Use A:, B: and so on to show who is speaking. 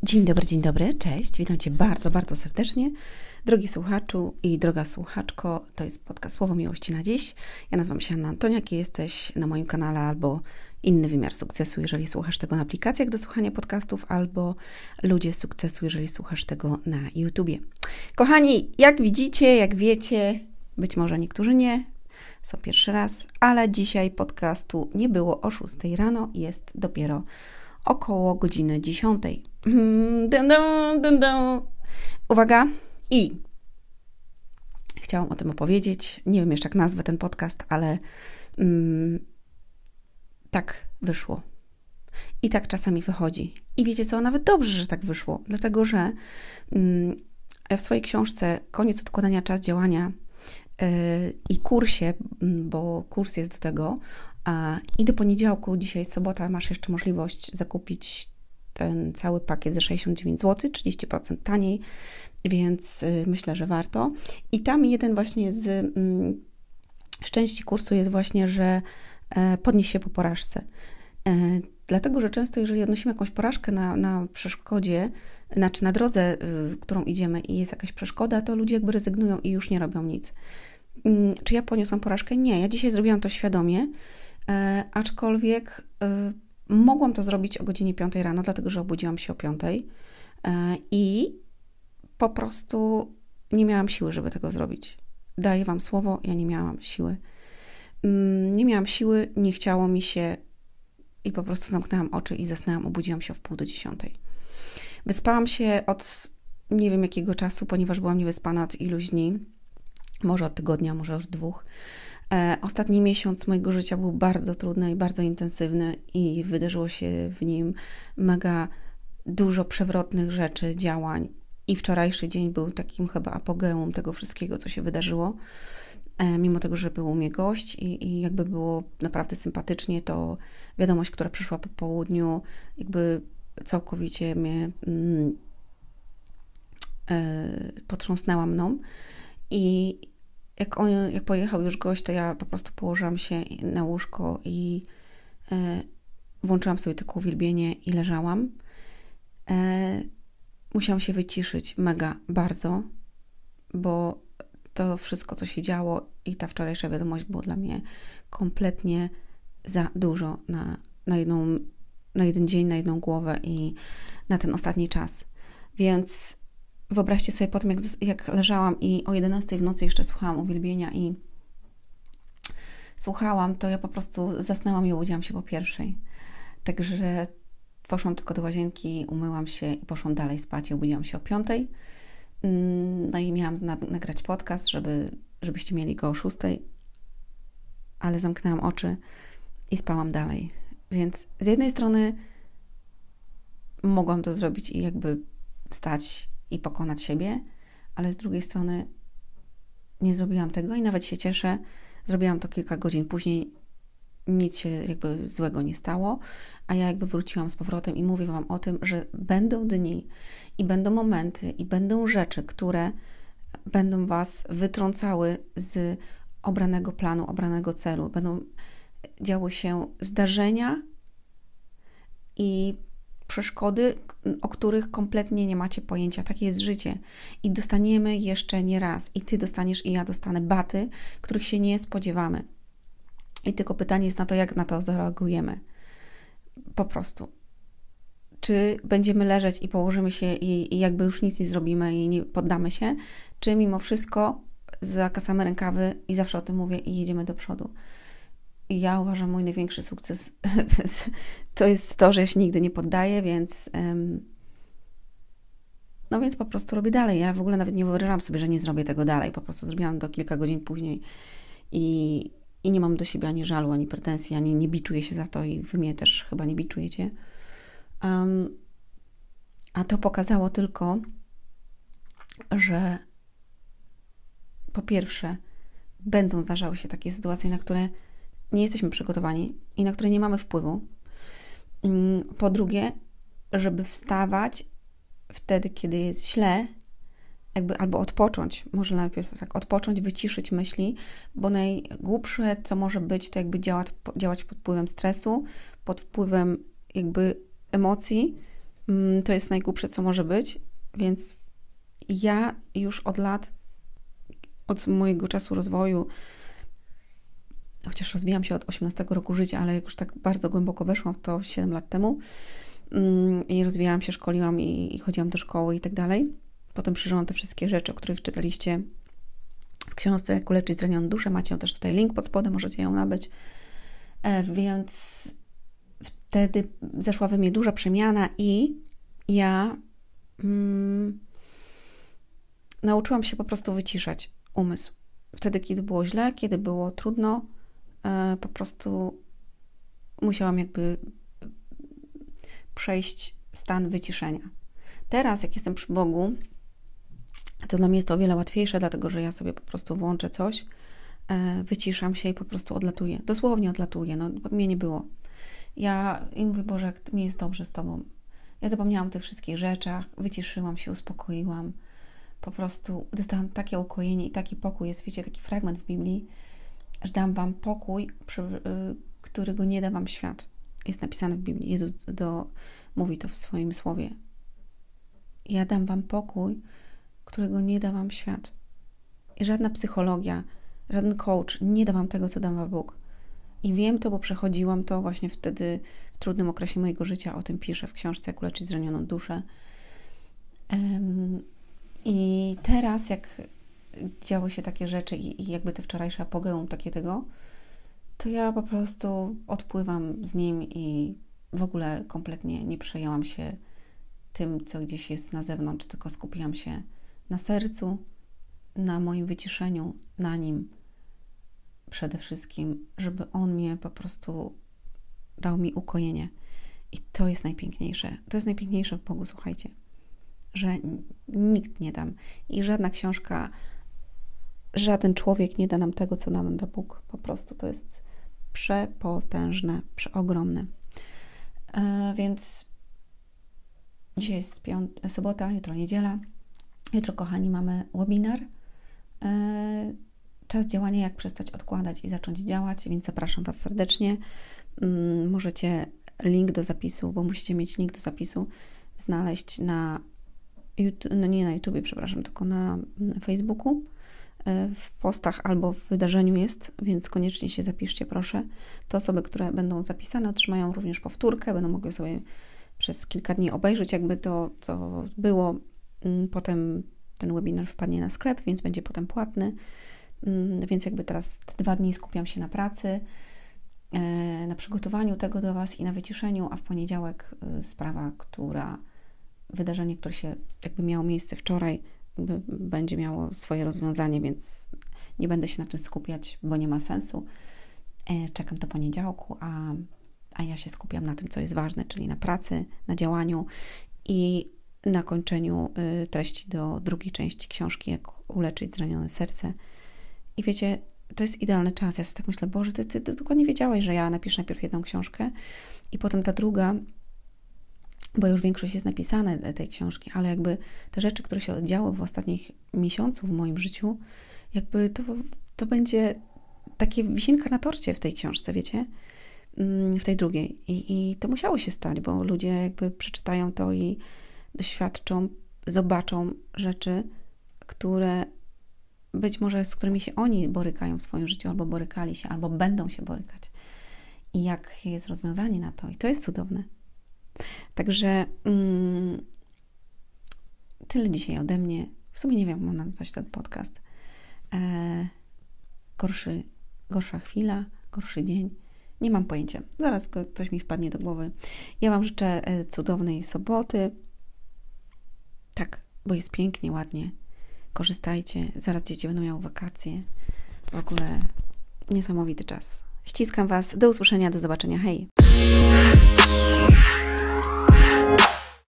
A: Dzień dobry, cześć, witam Cię bardzo, bardzo serdecznie. Drogi słuchaczu i droga słuchaczko, to jest podcast Słowo Miłości na dziś. Ja nazywam się Anna Antoniak i jesteś na moim kanale albo Inny Wymiar Sukcesu, jeżeli słuchasz tego na aplikacjach do słuchania podcastów, albo Ludzie Sukcesu, jeżeli słuchasz tego na YouTubie. Kochani, jak widzicie, jak wiecie, być może niektórzy nie, są pierwszy raz, ale dzisiaj podcastu nie było o 6 rano, jest dopiero około godziny 10. Uwaga! I chciałam o tym opowiedzieć. Nie wiem jeszcze, jak nazwę ten podcast, ale tak wyszło. I tak czasami wychodzi. I wiecie co? Nawet dobrze, że tak wyszło, dlatego że w swojej książce Koniec odkładania, czas działania i kursie, bo kurs jest do tego, i do poniedziałku, dzisiaj jest sobota, masz jeszcze możliwość zakupić ten cały pakiet za 69 zł, 30% taniej, więc myślę, że warto. I tam jeden właśnie z części kursu jest właśnie, że podnieś się po porażce. Dlatego, że często jeżeli odnosimy jakąś porażkę na przeszkodzie, znaczy na drodze, którą idziemy i jest jakaś przeszkoda, to ludzie jakby rezygnują i już nie robią nic. Czy ja poniosłam porażkę? Nie, ja dzisiaj zrobiłam to świadomie, aczkolwiek mogłam to zrobić o godzinie 5 rano, dlatego że obudziłam się o 5 i po prostu nie miałam siły, żeby tego zrobić. Daję Wam słowo, ja nie miałam siły. Nie miałam siły, nie chciało mi się i po prostu zamknęłam oczy i zasnęłam, obudziłam się o 9:30. Wyspałam się od nie wiem jakiego czasu, ponieważ byłam niewyspana od iluś dni, może od tygodnia, może od 2. Ostatni miesiąc mojego życia był bardzo trudny i bardzo intensywny i wydarzyło się w nim mega dużo przewrotnych rzeczy, działań i wczorajszy dzień był takim chyba apogeum tego wszystkiego, co się wydarzyło. Mimo tego, że był u mnie gość i jakby było naprawdę sympatycznie, to wiadomość, która przyszła po południu, jakby całkowicie mnie potrząsnęła mną i jak pojechał już gość, to ja po prostu położyłam się na łóżko i włączyłam sobie tylko uwielbienie i leżałam. Musiałam się wyciszyć mega bardzo, bo to wszystko, co się działo i ta wczorajsza wiadomość było dla mnie kompletnie za dużo na jeden dzień, na jedną głowę i na ten ostatni czas. Więc wyobraźcie sobie potem, jak leżałam i o 11 w nocy jeszcze słuchałam uwielbienia i słuchałam, to ja po prostu zasnęłam i obudziłam się po 1. Także poszłam tylko do łazienki, umyłam się i poszłam dalej spać i obudziłam się o 5. No i miałam nagrać podcast, żebyście mieli go o 6, ale zamknęłam oczy i spałam dalej. Więc z jednej strony mogłam to zrobić i jakby wstać i pokonać siebie, ale z drugiej strony nie zrobiłam tego i nawet się cieszę. Zrobiłam to kilka godzin później, nic się jakby złego nie stało, a ja jakby wróciłam z powrotem i mówię Wam o tym, że będą dni i będą momenty i będą rzeczy, które będą Was wytrącały z obranego planu, obranego celu. Będą działy się zdarzenia i przeszkody, o których kompletnie nie macie pojęcia. Takie jest życie. I dostaniemy jeszcze nie raz. I Ty dostaniesz, i ja dostanę baty, których się nie spodziewamy. I tylko pytanie jest na to, jak na to zareagujemy. Po prostu. Czy będziemy leżeć i położymy się i jakby już nic nie zrobimy i nie poddamy się, czy mimo wszystko zakasamy rękawy i zawsze o tym mówię i jedziemy do przodu. I ja uważam, mój największy sukces to jest to, że ja się nigdy nie poddaję, więc więc po prostu robię dalej. Ja w ogóle nawet nie wyobrażam sobie, że nie zrobię tego dalej. Po prostu zrobiłam to kilka godzin później i nie mam do siebie ani żalu, ani pretensji, ani nie biczuję się za to i wy mnie też chyba nie biczujecie. A to pokazało tylko, że po pierwsze będą zdarzały się takie sytuacje, na które nie jesteśmy przygotowani i na które nie mamy wpływu. Po drugie, żeby wstawać wtedy, kiedy jest źle, jakby albo odpocząć, może najpierw tak odpocząć, wyciszyć myśli, bo najgłupsze, co może być, to jakby działać pod wpływem stresu, pod wpływem jakby emocji to jest najgłupsze, co może być, więc ja już od lat, od mojego czasu rozwoju, chociaż rozwijam się od 18 roku życia, ale jak już tak bardzo głęboko weszłam w to 7 lat temu i rozwijałam się, szkoliłam i chodziłam do szkoły i tak dalej. Potem przeżyłam te wszystkie rzeczy, o których czytaliście w książce Jak uleczyć zranioną duszę. Macie ją też tutaj link pod spodem, możecie ją nabyć. Więc wtedy zeszła we mnie duża przemiana i ja nauczyłam się po prostu wyciszać umysł. Wtedy, kiedy było źle, kiedy było trudno, po prostu musiałam jakby przejść stan wyciszenia. Teraz, jak jestem przy Bogu, to dla mnie jest to o wiele łatwiejsze, dlatego że ja sobie po prostu włączę coś, wyciszam się i po prostu odlatuję. Dosłownie odlatuję, no mnie nie było. Ja i mówię, Boże, jak mi jest dobrze z Tobą. Ja zapomniałam o tych wszystkich rzeczach, wyciszyłam się, uspokoiłam. Po prostu dostałam takie ukojenie i taki pokój. Jest, wiecie, taki fragment w Biblii, że dam Wam pokój, którego nie da Wam świat. Jest napisane w Biblii. Jezus mówi to w swoim słowie. Ja dam Wam pokój, którego nie da Wam świat. I żadna psychologia, żaden coach nie da Wam tego, co da Wam Bóg. I wiem to, bo przechodziłam to właśnie wtedy w trudnym okresie mojego życia. O tym piszę w książce Jak uleczyć zranioną duszę. I teraz, jak działy się takie rzeczy i jakby te wczorajsze apogeum takie tego, to ja po prostu odpływam z nim i w ogóle kompletnie nie przejęłam się tym, co gdzieś jest na zewnątrz, tylko skupiłam się na sercu, na moim wyciszeniu, na nim przede wszystkim, żeby on mnie po prostu dał mi ukojenie. I to jest najpiękniejsze. To jest najpiękniejsze w Bogu, słuchajcie, że nikt nie da i żadna książka, żaden człowiek nie da nam tego, co nam da Bóg. Po prostu to jest przepotężne, przeogromne. Więc dzisiaj jest sobota, jutro niedziela. Jutro, kochani, mamy webinar. Czas działania, jak przestać odkładać i zacząć działać, więc zapraszam Was serdecznie. Możecie link do zapisu, bo musicie mieć link do zapisu, znaleźć na no nie na YouTubie, przepraszam, tylko na Facebooku. W postach albo w wydarzeniu jest, więc koniecznie się zapiszcie, proszę. Te osoby, które będą zapisane, otrzymają również powtórkę, będą mogły sobie przez kilka dni obejrzeć jakby to, co było. Potem ten webinar wpadnie na sklep, więc będzie potem płatny. Więc jakby teraz te 2 dni skupiam się na pracy, na przygotowaniu tego do Was i na wyciszeniu, a w poniedziałek wydarzenie, które się jakby miało miejsce wczoraj, jakby będzie miało swoje rozwiązanie, więc nie będę się na tym skupiać, bo nie ma sensu. Czekam do poniedziałku, a ja się skupiam na tym, co jest ważne, czyli na pracy, na działaniu i na kończeniu treści do drugiej części książki, jak uleczyć zranione serce. I wiecie, to jest idealny czas. Ja sobie tak myślę, Boże, ty dokładnie wiedziałeś, że ja napiszę najpierw jedną książkę i potem ta druga, bo już większość jest napisane tej książki, ale jakby te rzeczy, które się działy w ostatnich miesiącu w moim życiu, jakby to będzie takie wisienka na torcie w tej książce, wiecie, w tej drugiej. I to musiało się stać, bo ludzie jakby przeczytają to i doświadczą, zobaczą rzeczy, które być może z którymi się oni borykają w swoim życiu, albo borykali się, albo będą się borykać. I jak jest rozwiązanie na to. I to jest cudowne. Także tyle dzisiaj ode mnie. W sumie nie wiem, jak mam nazwać ten podcast. Gorsza chwila, gorszy dzień. Nie mam pojęcia. Zaraz coś mi wpadnie do głowy. Ja Wam życzę cudownej soboty. Tak, bo jest pięknie, ładnie. Korzystajcie. Zaraz dzieci będą miały wakacje. W ogóle niesamowity czas. Ściskam Was. Do usłyszenia, do zobaczenia. Hej!